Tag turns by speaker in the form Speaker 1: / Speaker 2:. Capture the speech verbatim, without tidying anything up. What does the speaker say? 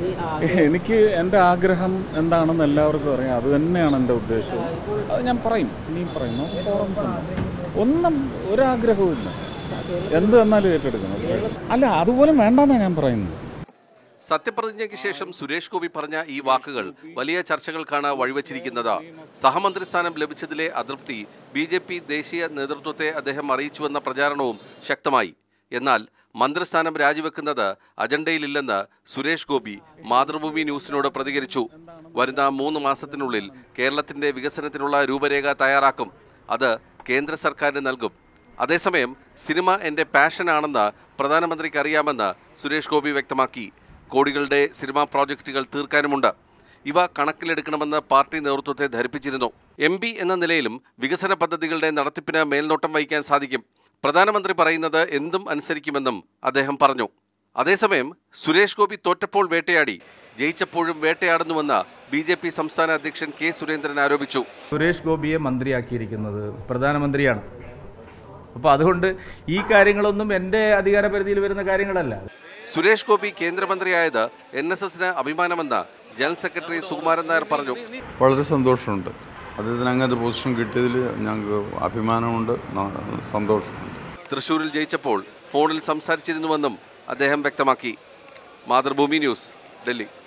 Speaker 1: എനിക്ക് എൻ്റെ ആഗ്രഹം എന്താണെന്ന് എല്ലാവർക്കും അറിയാം. അത് തന്നെയാണ് എൻ്റെ ഉദ്ദേശം. അത് ഞാൻ പറയും, ഇനിയും പറയും. നമുക്ക് ഫോറംസ് ഉണ്ട്. ഒന്നും ഒരാഗ്രഹവും ഇല്ല. എന്ത് വന്നാലും ഏറ്റെടുക്കണം. അല്ല, അതുപോലും വേണ്ടെന്നാണ് ഞാൻ പറയുന്നത്.
Speaker 2: സത്യപ്രതിജ്ഞയ്ക്ക് ശേഷം സുരേഷ് ഗോപി പറഞ്ഞ ഈ വാക്കുകൾ വലിയ ചർച്ചകൾക്കാണ് വഴിവെച്ചിരിക്കുന്നത്. സഹമന്ത്രി സ്ഥാനം ലഭിച്ചതിലെ അതൃപ്തി ബി ജെ പി ദേശീയ നേതൃത്വത്തെ അദ്ദേഹം അറിയിച്ചുവെന്ന പ്രചാരണവും ശക്തമായി. എന്നാൽ മന്ത്രിസ്ഥാനം രാജിവെക്കുന്നത് അജണ്ടയിലില്ലെന്ന് സുരേഷ് ഗോപി മാതൃഭൂമി ന്യൂസിനോട് പ്രതികരിച്ചു. വരുന്ന മൂന്ന് മാസത്തിനുള്ളിൽ കേരളത്തിന്റെ വികസനത്തിനുള്ള രൂപരേഖ തയ്യാറാക്കും. അത് കേന്ദ്ര സർക്കാരിന് നൽകും. അതേസമയം സിനിമ എൻ്റെ പാഷനാണെന്ന് പ്രധാനമന്ത്രിക്ക് അറിയാമെന്ന് സുരേഷ് ഗോപി വ്യക്തമാക്കി. കോടികളുടെ സിനിമാ പ്രോജക്റ്റുകൾ തീർക്കാനുമുണ്ട്. ഇവ കണക്കിലെടുക്കണമെന്ന് പാർട്ടി നേതൃത്വത്തെ ധരിപ്പിച്ചിരുന്നു. എം പി എന്ന നിലയിലും വികസന പദ്ധതികളുടെ നടത്തിപ്പിന് മേൽനോട്ടം വഹിക്കാൻ സാധിക്കും. പ്രധാനമന്ത്രി പറയുന്നത് എന്തും അനുസരിക്കുമെന്നും അദ്ദേഹം പറഞ്ഞു. അതേസമയം സുരേഷ് ഗോപി തോറ്റപ്പോൾ വേട്ടയാടി, ജയിച്ചപ്പോഴും വേട്ടയാടുന്നുവെന്ന് ബി ജെ പി സംസ്ഥാന അധ്യക്ഷൻ കെ സുരേന്ദ്രൻ ആരോപിച്ചു.
Speaker 3: സുരേഷ് ഗോപിയെ മന്ത്രിയാക്കിയിരിക്കുന്നത് പ്രധാനമന്ത്രിയാണ്. അപ്പോൾ അതുകൊണ്ട് ഈ കാര്യങ്ങളൊന്നും എൻ്റെ അധികാരപരിധിയിൽ വരുന്ന കാര്യങ്ങളല്ല.
Speaker 2: സുരേഷ് ഗോപി കേന്ദ്രമന്ത്രിയായത് എൻ എസ് എസിന് അഭിമാനമെന്ന് ജനറൽ സെക്രട്ടറി സുകുമാരൻ നായർ പറഞ്ഞു.
Speaker 4: വളരെ സന്തോഷമുണ്ട്. അദ്ദേഹത്തിന് അങ്ങനത്തെ പൊസിഷൻ കിട്ടിയതിൽ ഞങ്ങൾക്ക് അഭിമാനമുണ്ട്, സന്തോഷമുണ്ട്.
Speaker 2: തൃശ്ശൂരിൽ ജയിച്ചപ്പോൾ ഫോണിൽ സംസാരിച്ചിരുന്നുവെന്നും അദ്ദേഹം വ്യക്തമാക്കി. മാതൃഭൂമി ന്യൂസ്, ഡൽഹി.